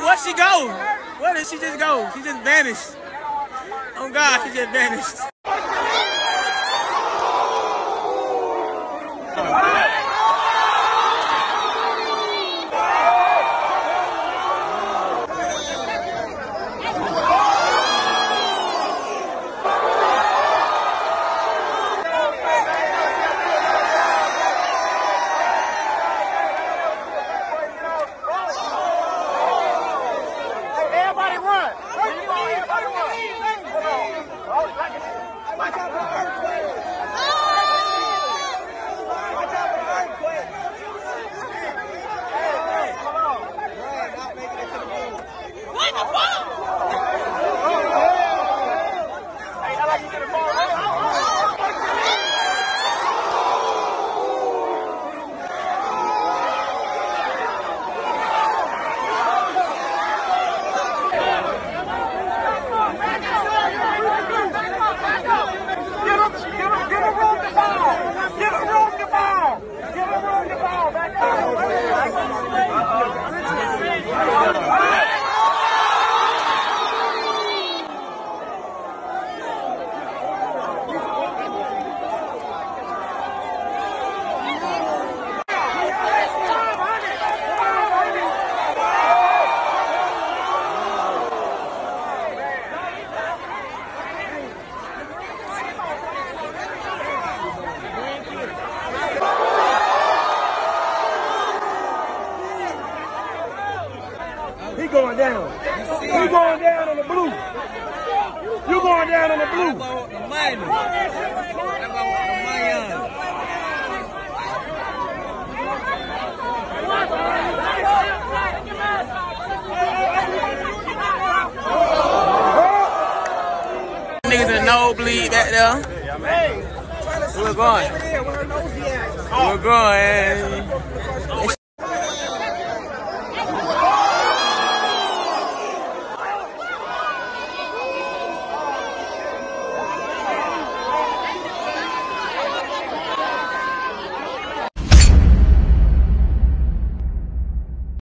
where'd she go? Where did she just go? She just vanished. Oh God, she just vanished. He going down. You going down on the blue. You going down on the blue. Niggas in the nosebleed back there. We're going. We're going.